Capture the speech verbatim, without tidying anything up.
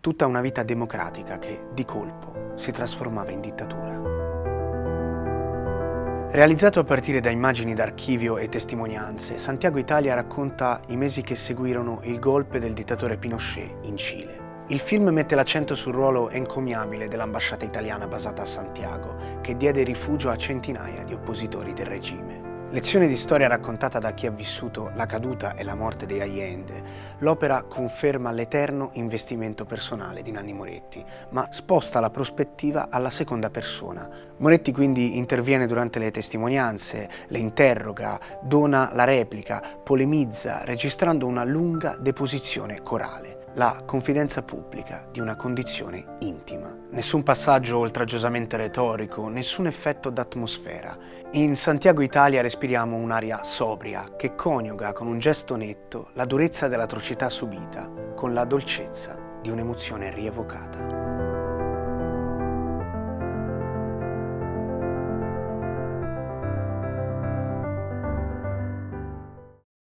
Tutta una vita democratica che, di colpo, si trasformava in dittatura. Realizzato a partire da immagini d'archivio e testimonianze, Santiago Italia racconta i mesi che seguirono il golpe del dittatore Pinochet in Cile. Il film mette l'accento sul ruolo encomiabile dell'ambasciata italiana basata a Santiago, che diede rifugio a centinaia di oppositori del regime. Lezione di storia raccontata da chi ha vissuto la caduta e la morte di Allende, l'opera conferma l'eterno investimento personale di Nanni Moretti, ma sposta la prospettiva alla seconda persona. Moretti quindi interviene durante le testimonianze, le interroga, dona la replica, polemizza, registrando una lunga deposizione corale. La confidenza pubblica di una condizione intima. Nessun passaggio oltraggiosamente retorico, nessun effetto d'atmosfera. In Santiago Italia respiriamo un'aria sobria che coniuga con un gesto netto la durezza dell'atrocità subita con la dolcezza di un'emozione rievocata.